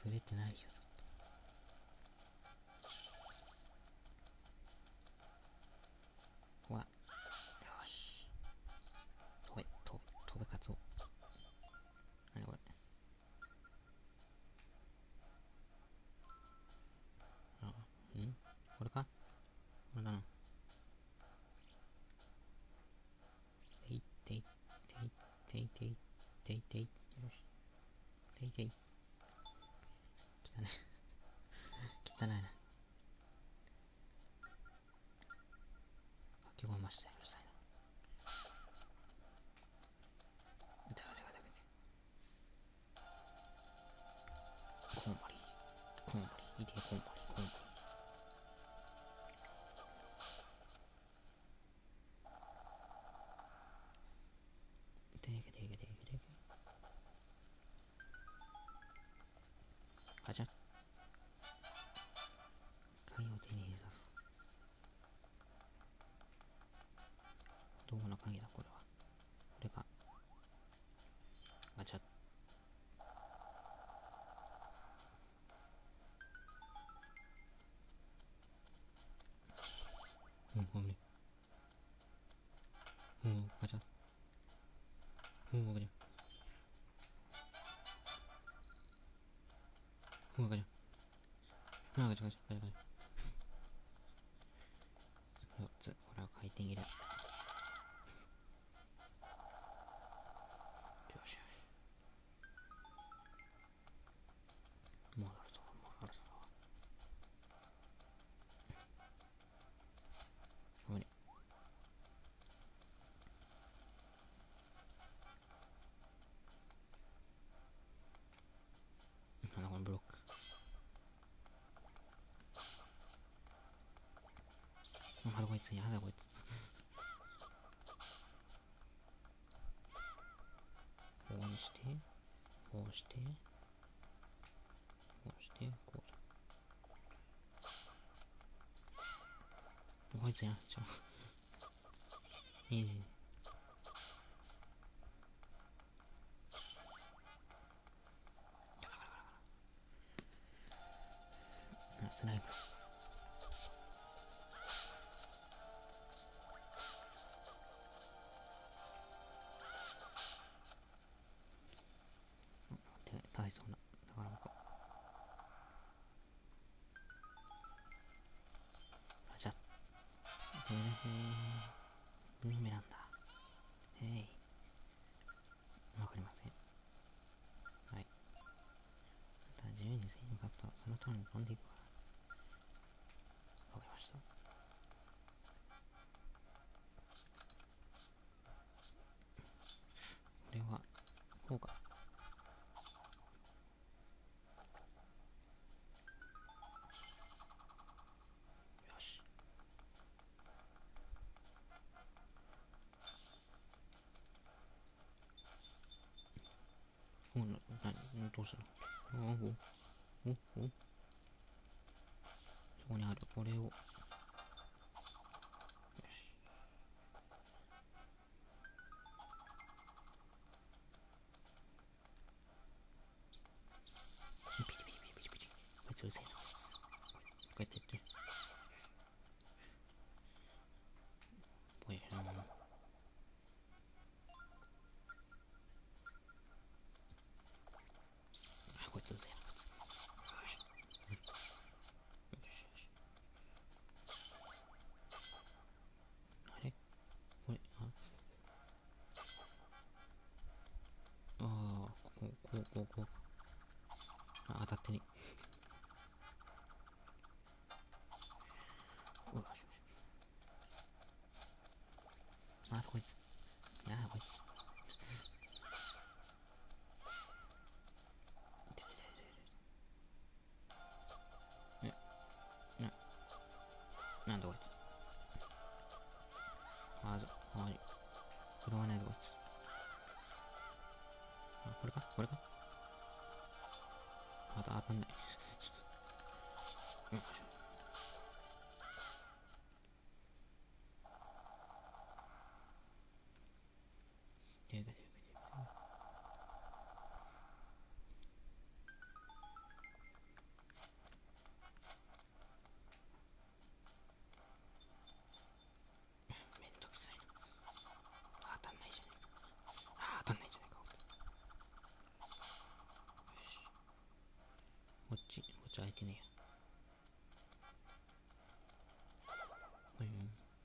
触れてないよ。うわ、よし。飛べカツオ。なにこれ。これかこれだな。ていていていていていていてい。よし。ていてい。汚い。汚いな。書き込ましたよ、うるさいな。コウモリ。コウモリ。いてコウモリ。コウモリ。ガチャッ。鍵を手に入れたぞ。どこの鍵だこれは。これか。ガチャッ。危ね。ガチャッ。ガチャッ。ガチャッ。ガチャッ。ガチャッ。ガチャッ。ガチャッ。4つ。これは回転入れ。よしよし。戻るぞ。危ね。なんだこのブロック。まだこいつ。やだこいつ。こうして、こうして、こうして、こう。こいつや。いいね。スライム。大層な。だから僕。じゃあ、ブルーメランだ。わかりません。はい。また自由に制御書くと、その通りに飛んでいくわ。わかりました。これは、こうか。よし。どうするのそこにある。これを。よし。ピチピチピチピチピチ。こいつうるせえな。こうやってやって。ぽい。こいつうるせえな。よし。あれこれ、こう。当たってね。よし。こいつ。こいつ。なんだこいつ。これはないぞこいつ。これかまた当たんない。よいしょ。 っち開いてねえや。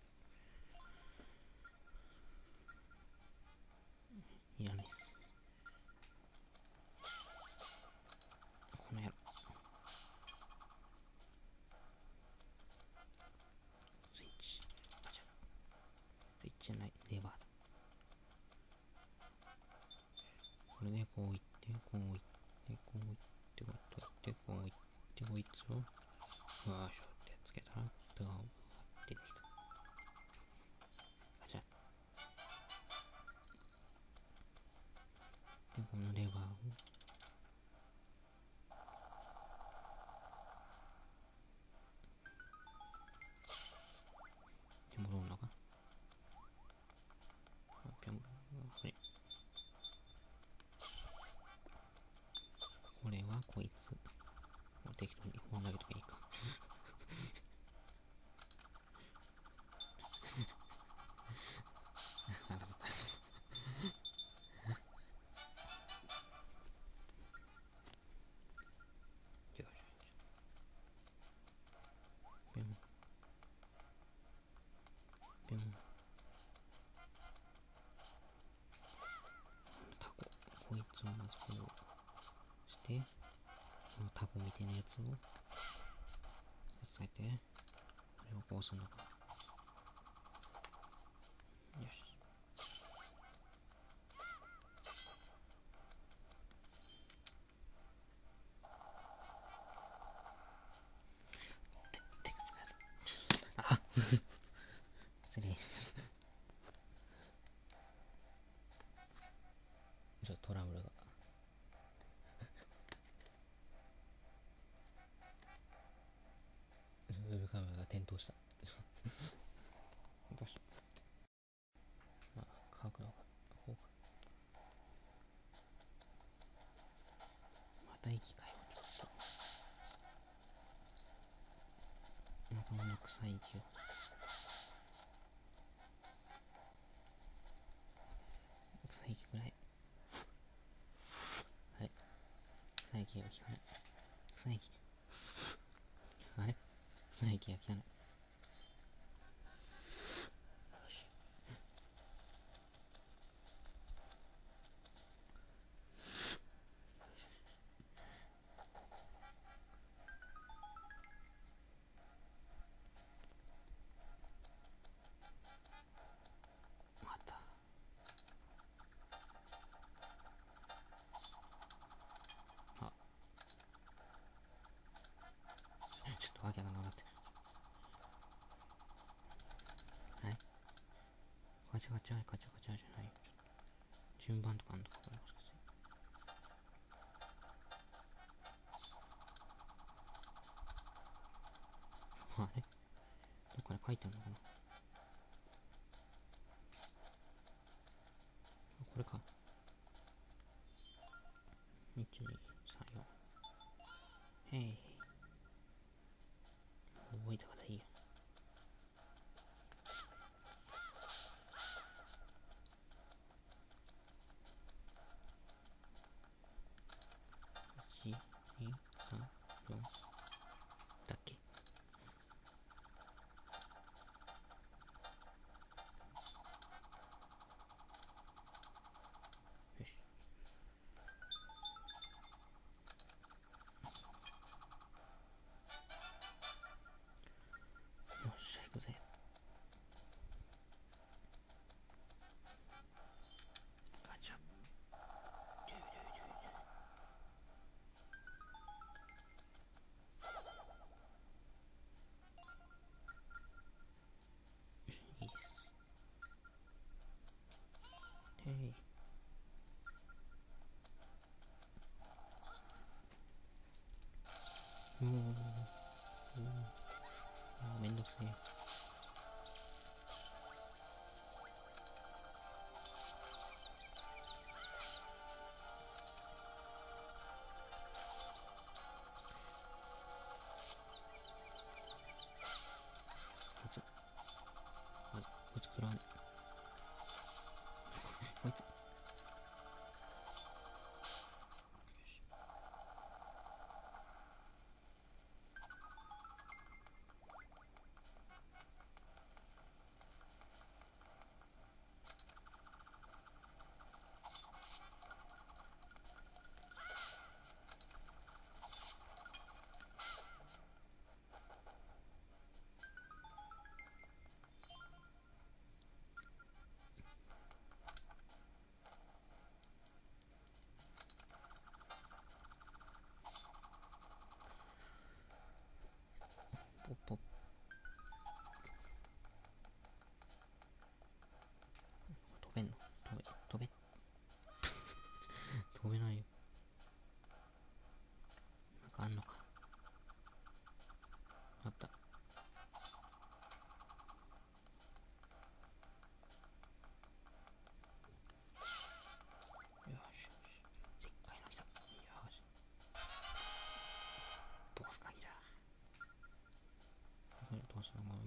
いらないっす。この野郎。スイッチ。スイッチじゃない。レバーだ。これでこういって、こういって、こういって、こういって、こういって、こいつを、よーしょってつけたら、ドアを出てきた。ガチャ。で、このレバーを、で、戻るのか。ぴょん、これ。これはこいつ。適当に本投げとかいいか。よし。ぴょん。ぴょん。タコ。こいつをまずこうして、このタコみたいなやつを、押さえて、これをこうするのか。よし。手がつかない。あ失礼。ちょっとトラブルが。ウェブカメラが点灯した。どうしよう。まあ、角度が、こうか。また息かよ、ちょっと。またこの臭い息を。臭い息くらい。あれ臭い息が効かない。臭い息。あれ臭い息が効かない。よし。また。あ。ちょっとわけがなくなってる。あれガチャガチャガチャガチャじゃないよ。順番とかあんのかこれもしかして。あれどっかで書いてあるのかな。これか。1、2、3、4。へい。覚えたからいいよ。1、2、3、4だっけ。よし。よっしゃ、行くぜ。ガチャ。いいです。てい。めんどくせえ。まず、こいつ食らうね。こいつ。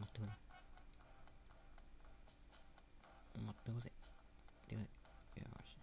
待ってくれ。待ってくぜ。よし。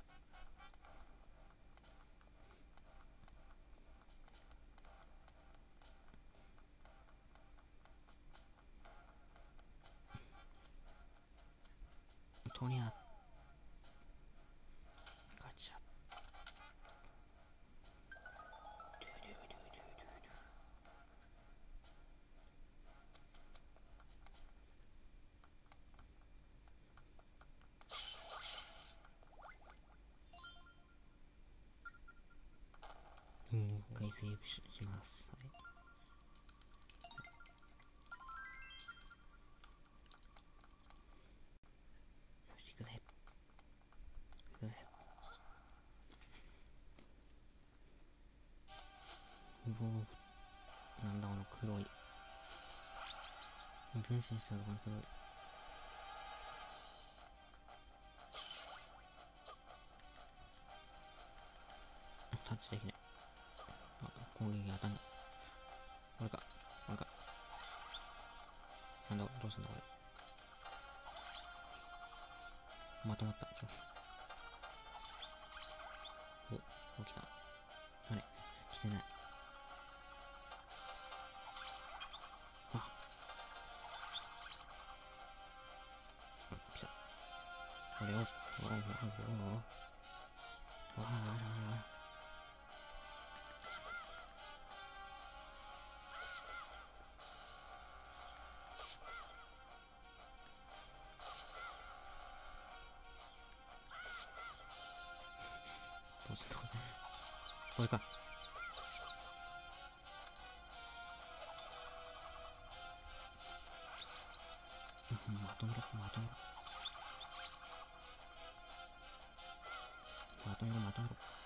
とにゃガチャ。もう一回セーブします。はい。よし、行くぜ。行くぜ。なんだこの黒い。分身したのが黒い。タッチできない。攻撃当たんない。これか。なんだ、どうしたんだこれ。まとまった。お、来た。あれ、来てない。あ、来た。これを、どうしたこれか。まとめろ。まとめろ。